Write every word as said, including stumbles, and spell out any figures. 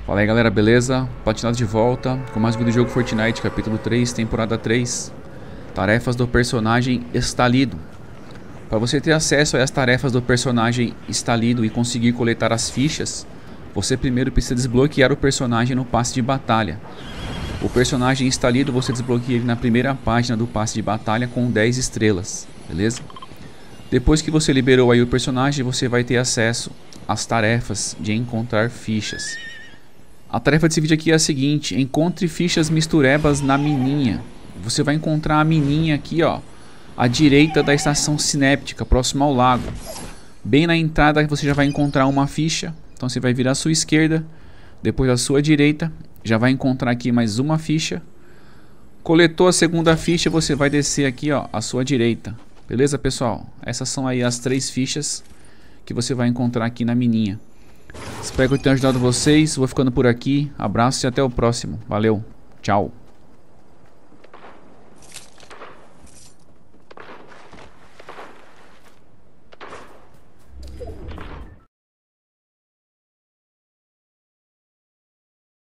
Fala aí galera, beleza? Platinado de volta com mais um vídeo do jogo Fortnite, capítulo três, temporada três. Tarefas do personagem Estalido. Para você ter acesso às tarefas do personagem Estalido e conseguir coletar as fichas, você primeiro precisa desbloquear o personagem no passe de batalha. O personagem Estalido você desbloqueia ele na primeira página do passe de batalha com dez estrelas, beleza? Depois que você liberou aí o personagem, você vai ter acesso às tarefas de encontrar fichas. A tarefa desse vídeo aqui é a seguinte: encontre fichas misturebas na mininha. Você vai encontrar a mininha aqui, ó, à direita da estação sinéptica, próximo ao lago. Bem na entrada você já vai encontrar uma ficha. Então você vai virar à sua esquerda, depois à sua direita, já vai encontrar aqui mais uma ficha. Coletou a segunda ficha, você vai descer aqui, ó, à sua direita. Beleza, pessoal? Essas são aí as três fichas que você vai encontrar aqui na mininha. Espero que eu tenha ajudado vocês. Vou ficando por aqui. Abraço e até o próximo. Valeu. Tchau.